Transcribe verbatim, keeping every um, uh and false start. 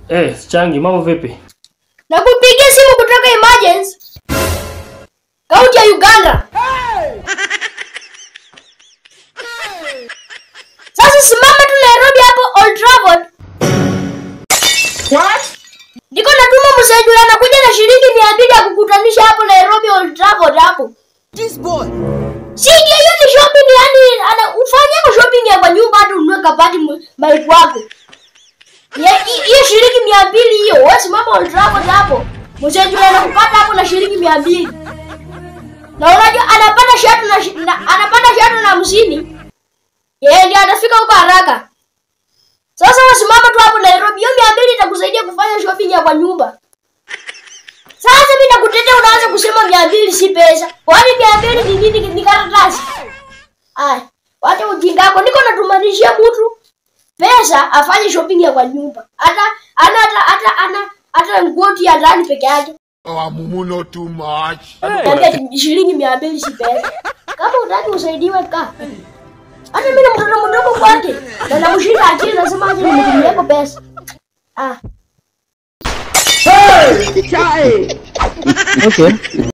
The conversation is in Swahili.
Eh, Sichangi, mambo vipi? Nakupigia simu kutoka emergency. Kaunti ya Uganda. Hey! Sasa simama tu Nairobi hapo Old Trafford. What? Niko natuma msaidizi yule anakuja na shilingi mia mbili ya kukutanisha hapo Nairobi Old Trafford hapo. This boy. Si ndio hiyo ni shopping, yani ana ufanya shopping ya kwa nyumba hata ununue kabati mike wako. Hiyo shilingi mia mbili hiyo, wewe simama Old Trafford hapo. Msaidizi yule anakupata hapo na shilingi mia mbili. Na unajua anapata shatu na, na anapata shatu na hamsini. Yeye ndiye atafika huko haraka. Sasa wasimama tu hapo Nairobi, hiyo mia mbili itakusaidia kufanya shopping ya kwa nyumba. Sasa mimi nakutetea unaanza kusema mia mbili si pesa. Kwani mia mbili ni nini? Ni karatasi. Ai, wacha ujinga wako. Niko natumanishia mtu pesa afanye shopping ya kwa nyumba. Hata ana hata hata ana hata nguo ya ndani peke yake. Oh, mumu not too much. Hey. Shilingi mia mbili si pesa. Kama unataka usaidiwe ka. Hata mimi mtoto mdogo kwake. Na namshinda akili nasema aje nimtumie kwa pesa. Ah. Hey! Chai. Okay.